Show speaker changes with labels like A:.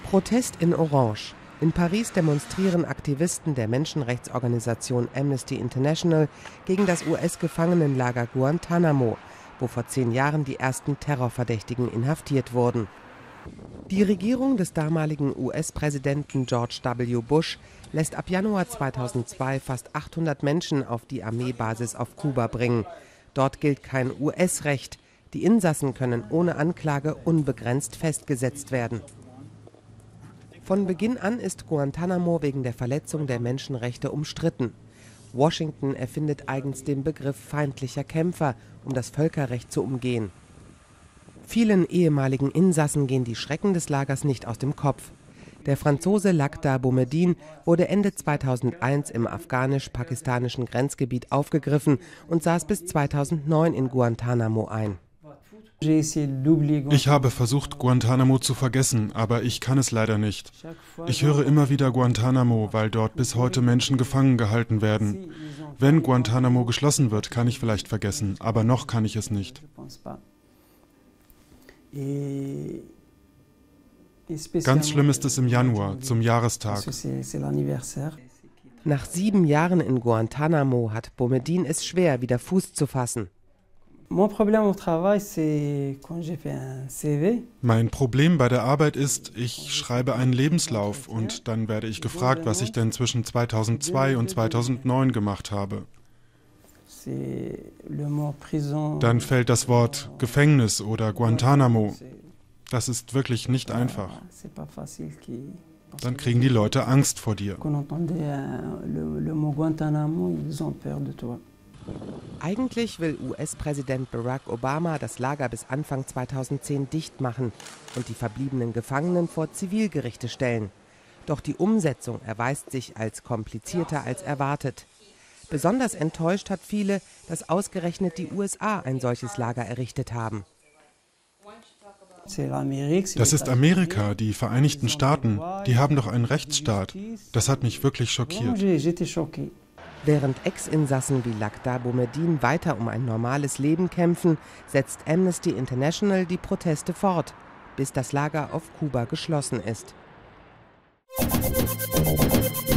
A: Protest in Orange. In Paris demonstrieren Aktivisten der Menschenrechtsorganisation Amnesty International gegen das US-Gefangenenlager Guantánamo, wo vor 10 Jahren die ersten Terrorverdächtigen inhaftiert wurden. Die Regierung des damaligen US-Präsidenten George W. Bush lässt ab Januar 2002 fast 800 Menschen auf die Armeebasis auf Kuba bringen. Dort gilt kein US-Recht. Die Insassen können ohne Anklage unbegrenzt festgesetzt werden. Von Beginn an ist Guantánamo wegen der Verletzung der Menschenrechte umstritten. Washington erfindet eigens den Begriff feindlicher Kämpfer, um das Völkerrecht zu umgehen. Vielen ehemaligen Insassen gehen die Schrecken des Lagers nicht aus dem Kopf. Der Franzose Lakhdar Boumediene wurde Ende 2001 im afghanisch-pakistanischen Grenzgebiet aufgegriffen und saß bis 2009 in Guantánamo ein.
B: Ich habe versucht, Guantánamo zu vergessen, aber ich kann es leider nicht. Ich höre immer wieder Guantánamo, weil dort bis heute Menschen gefangen gehalten werden. Wenn Guantánamo geschlossen wird, kann ich vielleicht vergessen, aber noch kann ich es nicht. Ganz schlimm ist es im Januar, zum Jahrestag.
A: Nach 7 Jahren in Guantánamo hat Boumediene es schwer, wieder Fuß zu fassen.
B: Mein Problem bei der Arbeit ist, ich schreibe einen Lebenslauf und dann werde ich gefragt, was ich denn zwischen 2002 und 2009 gemacht habe. Dann fällt das Wort Gefängnis oder Guantánamo. Das ist wirklich nicht einfach. Dann kriegen die Leute Angst vor dir.
A: Eigentlich will US-Präsident Barack Obama das Lager bis Anfang 2010 dicht machen und die verbliebenen Gefangenen vor Zivilgerichte stellen. Doch die Umsetzung erweist sich als komplizierter als erwartet. Besonders enttäuscht hat viele, dass ausgerechnet die USA ein solches Lager errichtet haben.
B: Das ist Amerika, die Vereinigten Staaten. Die haben doch einen Rechtsstaat. Das hat mich wirklich schockiert.
A: Während Ex-Insassen wie Lakhdar Boumediene weiter um ein normales Leben kämpfen, setzt Amnesty International die Proteste fort, bis das Lager auf Kuba geschlossen ist.